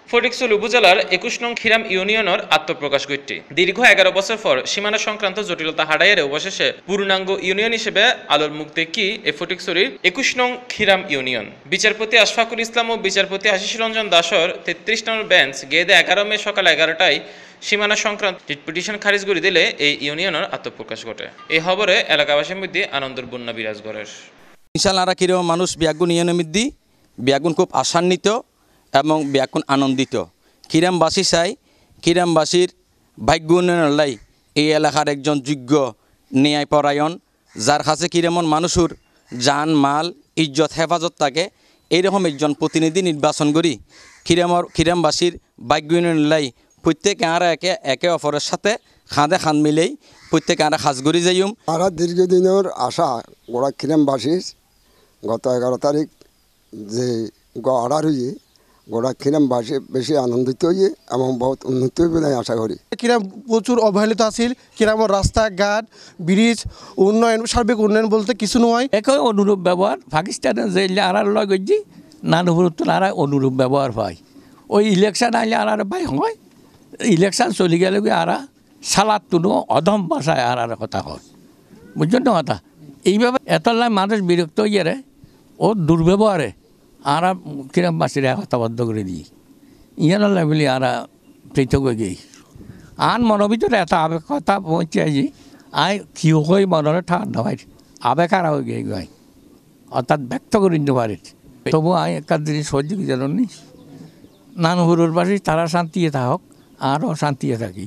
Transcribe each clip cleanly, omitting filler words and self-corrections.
ফটিকছড়ি উপজেলার ২১ নং খিরাম ইউনিয়নের আত্মপ্রকাশ ঘটে দীর্ঘ ১১ বছর পর সীমানা সংক্রান্ত জটিলতা হারাইয়ের অবশেষে পূর্ণাঙ্গ ইউনিয়ন হিসেবে আলোর মুখ দেখি এ ফটিকছড়ির ২১ নং খিরাম ইউনিয়ন। বিচারপতি আশফাকুল ইসলাম ও বিচারপতি আশিস রঞ্জন দাসর ৩৩ নম্বর বেঞ্চ গেদে ১১ মে সকাল ১১টায় সীমানা সংক্রান্ত রিট পিটিশন খারিজ করে দিলে এই ইউনিয়নের আত্মপ্রকাশ ঘটে। এই খবরে এলাকাবাসীর মধ্যে আনন্দের বন্যা বিরাজ করে। ইনশাআল্লাহ কিরম মানুষ বিয়াগুন ইউনিয়নের মধ্যে বিয়াগুন খুব আশান্বিত এবং বিয়াগুন আনন্দিত। খিরামবাসী চাই খিরামবাসীর ভাগ্য উন্নয়নের লাই এই এলাকার একজন যোগ্য ন্যায়পরায়ণ যার কাছে কিরমন মানুষের জান মাল ইজ্জত হেফাজত থাকে এইরকম একজন প্রতিনিধি নির্বাচন করি খিরামবাসীর ভাগ্য উন্নয়নের লাই প্রত্যেকে আর একে অপরের সাথে খাঁদে খান মিলেই প্রত্যেকে আর খাস করি যাইম। আমরা দীর্ঘদিনের আশা গোড়া খিরামবাসীর গত 11 তারিখ যে গড়ার হয়ে গোড়া খিরামবাসী বেশি আনন্দিত হয়ে এবং বহুত উন্নতি হবে বলে আশা করি। কিরাম প্রচুর অবহেলিত আছিল কিরামের রাস্তাঘাট ব্রিজ উন্নয়ন সার্বিক উন্নয়ন বলতে কিছু নয়। একই অনুরূপ ব্যবহার পাকিস্তানে যে আরার লগে নানুপুরত্ব আর অনুরূপ ব্যবহার হয়। ওই ইলেকশন আইলে আর ভাই হয় ইলেকশন চলে গেলে আর সালাদ তুনো অধম ভাষায় আর কথা হয় বুঝছেন না কথা। এইভাবে এতলাই মানুষ বিরক্ত হয়ে রে ও দুর্ব্যবহারে আর কিরামবাসীর হতাবদ্ধ করে দিই ইয়ার বলি আর পৃথক হয়ে গিয়ে আন মনের ভিতরে এত আবেগ কথা পৌঁছাইছি আয় কি হয়ে মনের ঠান্ডা হয় আবেগ আর হয়ে গিয়ে গাই অর্থাৎ ব্যক্ত করে নিতে পারে। তবু আমি একার দিন সহ্য কি জানি নানুপুরের পাশে তারা শান্তিতে থাক আরও শান্তিতে থাকি।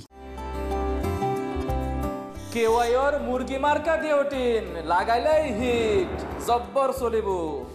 কেওয়াইর মুরগি মার্কা ডিওটিন লাগাইলেই হিট জব্বর চলিব।